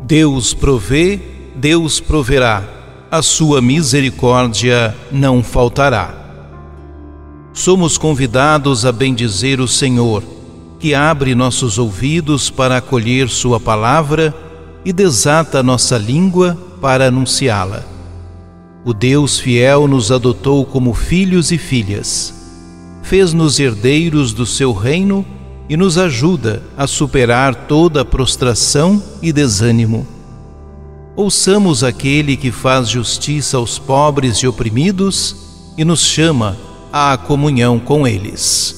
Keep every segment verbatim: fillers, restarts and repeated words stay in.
Deus provê, Deus proverá, a sua misericórdia não faltará. Somos convidados a bendizer o Senhor, que abre nossos ouvidos para acolher sua palavra e desata nossa língua para anunciá-la. O Deus fiel nos adotou como filhos e filhas, fez-nos herdeiros do seu reino e nos ajuda a superar toda prostração e desânimo. Ouçamos aquele que faz justiça aos pobres e oprimidos e nos chama à comunhão com eles.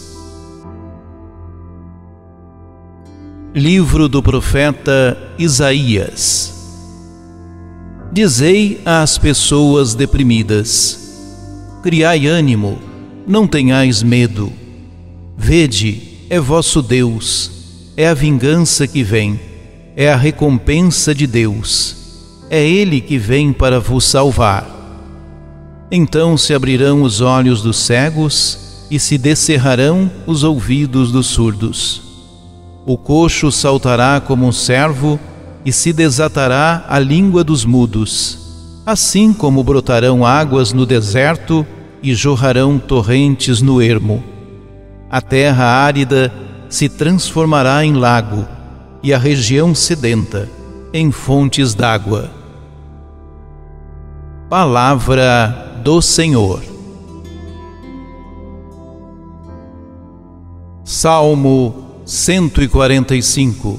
Livro do profeta Isaías. Dizei às pessoas deprimidas: criai ânimo, não tenhais medo. Vede, é vosso Deus, é a vingança que vem, é a recompensa de Deus, é Ele que vem para vos salvar. Então se abrirão os olhos dos cegos e se descerrarão os ouvidos dos surdos. O coxo saltará como um cervo e se desatará a língua dos mudos, assim como brotarão águas no deserto e jorrarão torrentes no ermo. A terra árida se transformará em lago e a região sedenta em fontes d'água. Palavra do Senhor. Salmo cento e quarenta e cinco.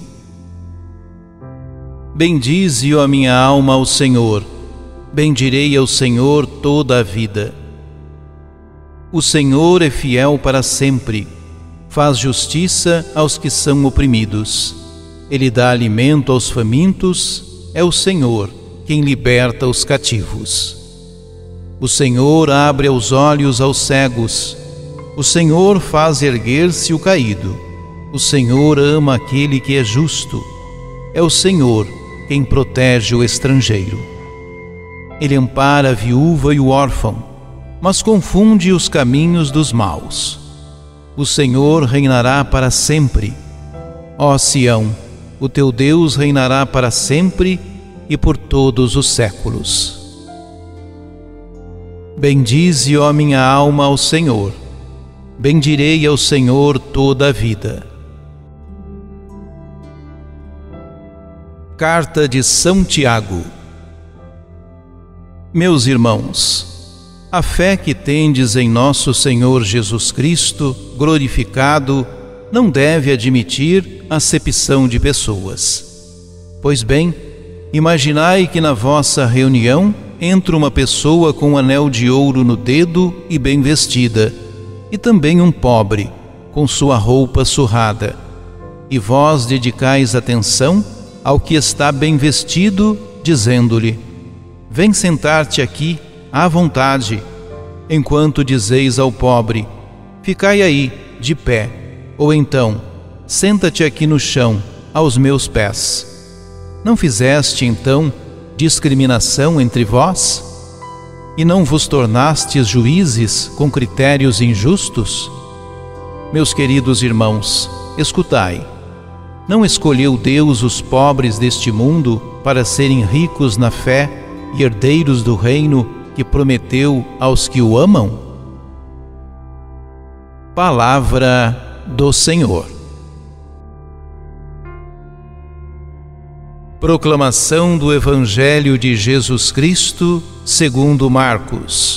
Bendize, ó minha alma, ao Senhor. Bendirei ao Senhor toda a vida. O Senhor é fiel para sempre. Faz justiça aos que são oprimidos. Ele dá alimento aos famintos. É o Senhor quem liberta os cativos. O Senhor abre os olhos aos cegos. O Senhor faz erguer-se o caído. O Senhor ama aquele que é justo. É o Senhor quem protege o estrangeiro. Ele ampara a viúva e o órfão, mas confunde os caminhos dos maus. O Senhor reinará para sempre. Ó Sião, o teu Deus reinará para sempre e por todos os séculos. Bendize, ó minha alma, ao Senhor. Bendirei ao Senhor toda a vida. Carta de São Tiago. Meus irmãos, a fé que tendes em nosso Senhor Jesus Cristo, glorificado, não deve admitir acepção de pessoas. Pois bem, imaginai que na vossa reunião entra uma pessoa com um anel de ouro no dedo e bem vestida, e também um pobre, com sua roupa surrada, e vós dedicais atenção ao que está bem vestido, dizendo-lhe: vem sentar-te aqui à vontade, enquanto dizeis ao pobre: ficai aí, de pé, ou então, senta-te aqui no chão, aos meus pés. Não fizeste, então, discriminação entre vós? E não vos tornastes juízes com critérios injustos? Meus queridos irmãos, escutai. Não escolheu Deus os pobres deste mundo para serem ricos na fé e herdeiros do reino que prometeu aos que o amam? Palavra do Senhor. Proclamação do Evangelho de Jesus Cristo segundo Marcos.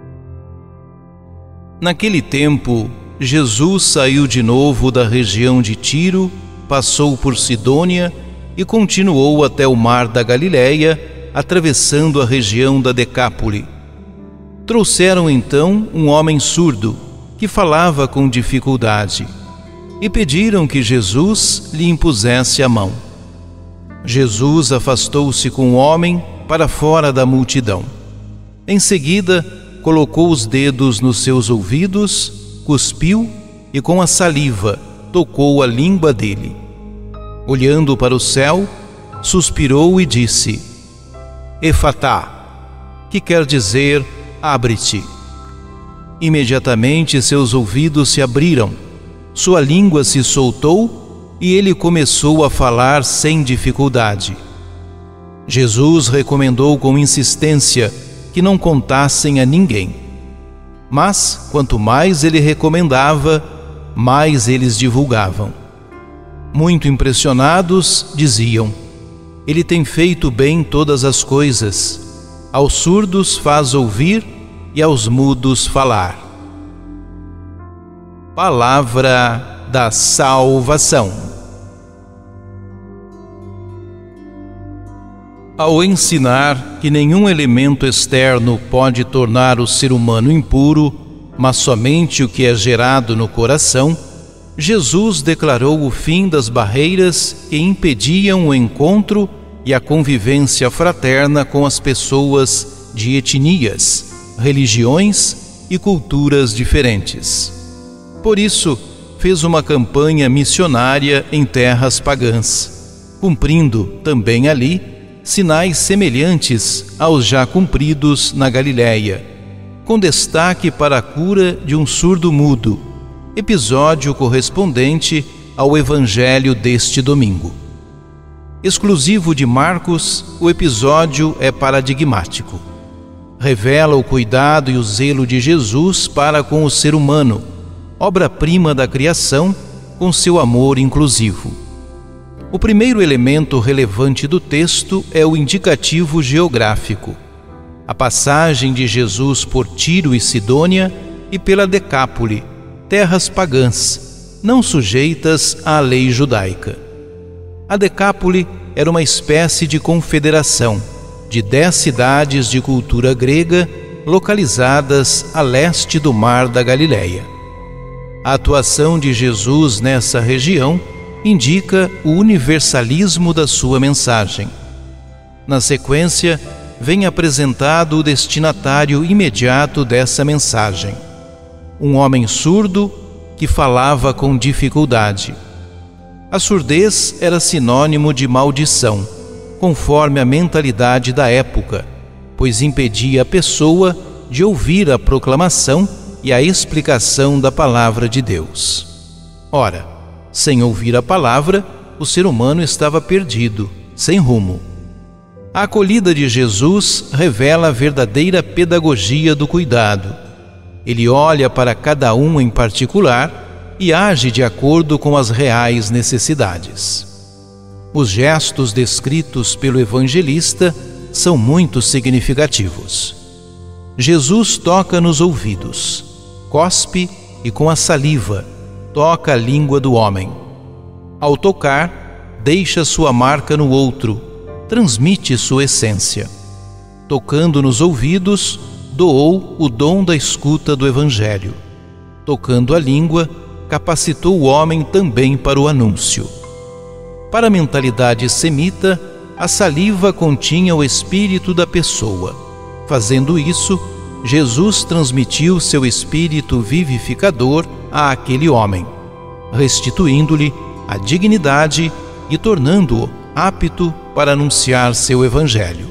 Naquele tempo, Jesus saiu de novo da região de Tiro, passou por Sidônia e continuou até o mar da Galileia, atravessando a região da Decápole. Trouxeram então um homem surdo, que falava com dificuldade, e pediram que Jesus lhe impusesse a mão. Jesus afastou-se com o homem para fora da multidão. Em seguida, colocou os dedos nos seus ouvidos, cuspiu e com a saliva tocou a língua dele. Olhando para o céu, suspirou e disse: Efatá, que quer dizer abre-te. Imediatamente seus ouvidos se abriram, sua língua se soltou e ele começou a falar sem dificuldade. Jesus recomendou com insistência que não contassem a ninguém. Mas, quanto mais ele recomendava, mais eles divulgavam. Muito impressionados, diziam: ele tem feito bem todas as coisas. Aos surdos faz ouvir e aos mudos falar. Palavra da salvação. Ao ensinar que nenhum elemento externo pode tornar o ser humano impuro, mas somente o que é gerado no coração, Jesus declarou o fim das barreiras que impediam o encontro e a convivência fraterna com as pessoas de etnias, religiões e culturas diferentes. Por isso, fez uma campanha missionária em terras pagãs, cumprindo também ali sinais semelhantes aos já cumpridos na Galiléia, com destaque para a cura de um surdo-mudo, episódio correspondente ao Evangelho deste domingo. Exclusivo de Marcos, o episódio é paradigmático. Revela o cuidado e o zelo de Jesus para com o ser humano, obra-prima da criação, com seu amor inclusivo. O primeiro elemento relevante do texto é o indicativo geográfico. A passagem de Jesus por Tiro e Sidônia e pela Decápole, terras pagãs, não sujeitas à lei judaica. A Decápole era uma espécie de confederação de dez cidades de cultura grega localizadas a leste do Mar da Galileia. A atuação de Jesus nessa região indica o universalismo da sua mensagem. Na sequência, vem apresentado o destinatário imediato dessa mensagem: um homem surdo que falava com dificuldade. A surdez era sinônimo de maldição, conforme a mentalidade da época, pois impedia a pessoa de ouvir a proclamação e a explicação da palavra de Deus. Ora, sem ouvir a palavra, o ser humano estava perdido, sem rumo. A acolhida de Jesus revela a verdadeira pedagogia do cuidado. Ele olha para cada um em particular e age de acordo com as reais necessidades. Os gestos descritos pelo evangelista são muito significativos. Jesus toca nos ouvidos, cospe e com a saliva toca a língua do homem. Ao tocar, deixa sua marca no outro, transmite sua essência. Tocando nos ouvidos, doou o dom da escuta do Evangelho. Tocando a língua, capacitou o homem também para o anúncio. Para a mentalidade semita, a saliva continha o espírito da pessoa. Fazendo isso, Jesus transmitiu seu espírito vivificador a aquele homem, restituindo-lhe a dignidade e tornando-o apto para anunciar seu Evangelho.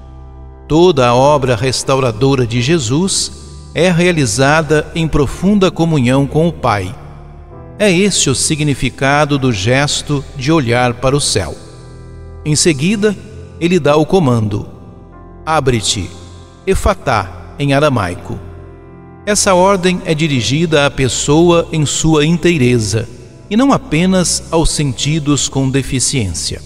Toda a obra restauradora de Jesus é realizada em profunda comunhão com o Pai. É este o significado do gesto de olhar para o céu. Em seguida, ele dá o comando: abre-te, efatá, em aramaico. Essa ordem é dirigida à pessoa em sua inteireza e não apenas aos sentidos com deficiência.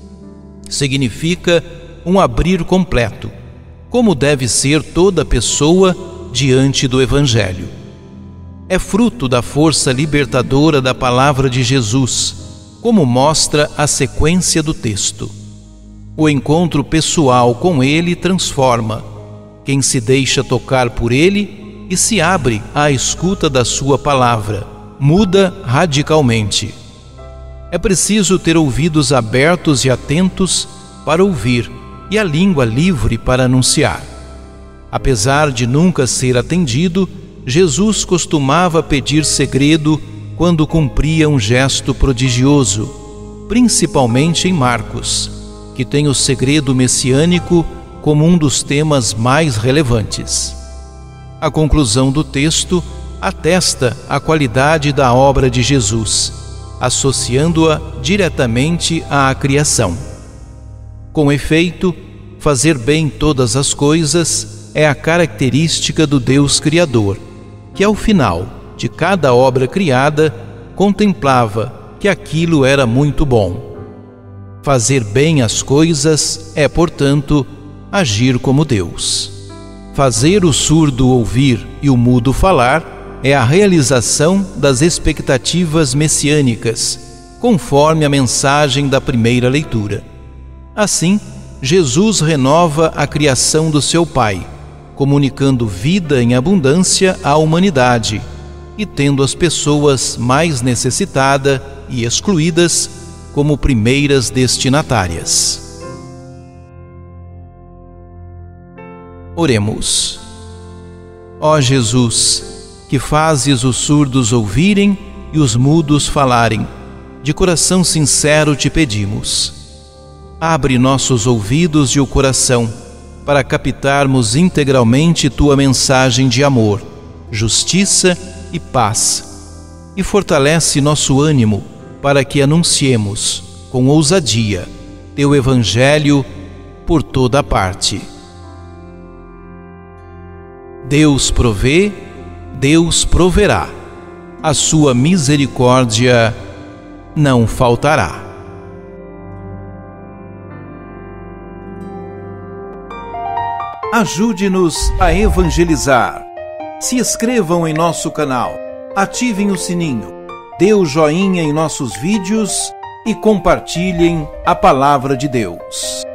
Significa um abrir completo, como deve ser toda pessoa diante do Evangelho. É fruto da força libertadora da palavra de Jesus, como mostra a sequência do texto. O encontro pessoal com Ele transforma quem se deixa tocar por Ele e se abre à escuta da sua palavra, muda radicalmente. É preciso ter ouvidos abertos e atentos para ouvir e a língua livre para anunciar. Apesar de nunca ser atendido, Jesus costumava pedir segredo quando cumpria um gesto prodigioso, principalmente em Marcos, que tem o segredo messiânico como um dos temas mais relevantes. A conclusão do texto atesta a qualidade da obra de Jesus, associando-a diretamente à criação. Com efeito, Fazer bem todas as coisas é a característica do Deus Criador, que ao final de cada obra criada contemplava que aquilo era muito bom. Fazer bem as coisas é, portanto, agir como Deus. Fazer o surdo ouvir e o mudo falar é a realização das expectativas messiânicas, conforme a mensagem da primeira leitura. Assim, Jesus renova a criação do seu Pai, comunicando vida em abundância à humanidade e tendo as pessoas mais necessitadas e excluídas como primeiras destinatárias. Oremos. Ó Jesus, que fazes os surdos ouvirem e os mudos falarem, de coração sincero te pedimos. Abre nossos ouvidos e o coração para captarmos integralmente tua mensagem de amor, justiça e paz, e fortalece nosso ânimo para que anunciemos com ousadia teu Evangelho por toda a parte. Deus provê, Deus proverá, a sua misericórdia não faltará. Ajude-nos a evangelizar. Se inscrevam em nosso canal, ativem o sininho, dê o joinha em nossos vídeos e compartilhem a palavra de Deus.